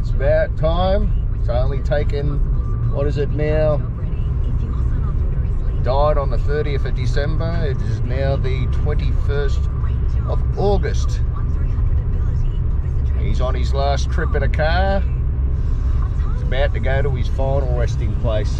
It's about time. It's only taken, what is it now? Died on the 30th of December. It is now the 21st of August. He's on his last trip in a car. He's about to go to his final resting place.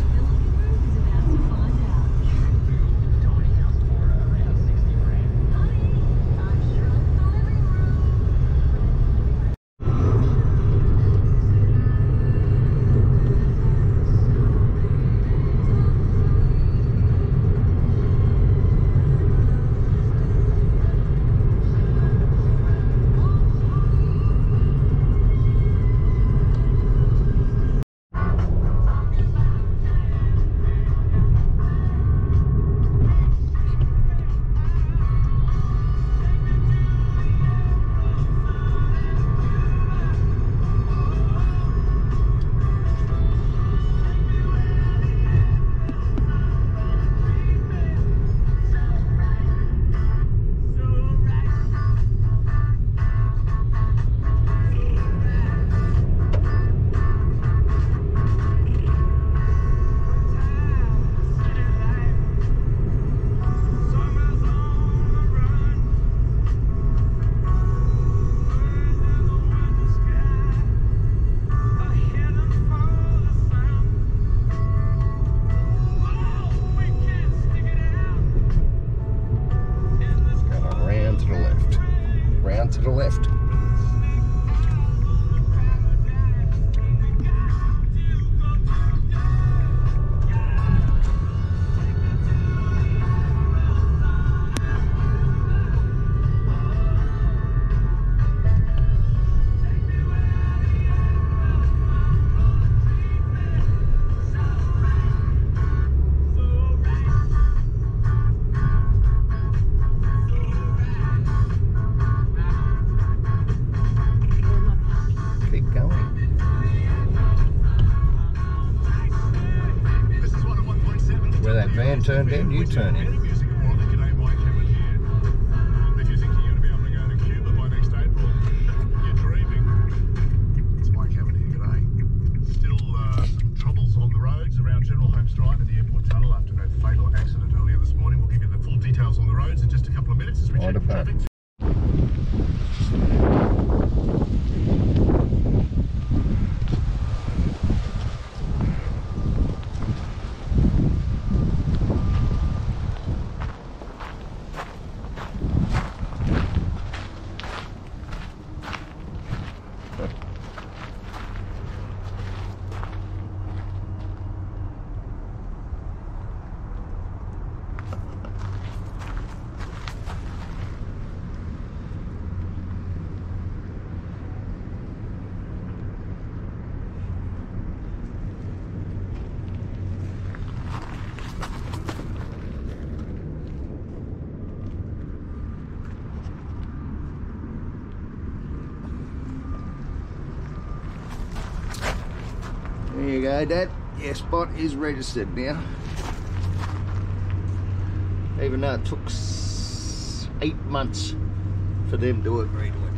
To the left. Where that van turned in, you turn in. If you're thinking you're going to be able to go to Cuba by next April, you're dreaming. It's Mike Cavan here, g'day. Still some troubles on the roads around General Holmes Drive at the airport tunnel after that fatal accident earlier this morning. We'll give you the full details on the roads in just a couple of minutes as we check the traffic. There you go, Dad. Your spot is registered now. Even though it took 8 months for them to agree to it.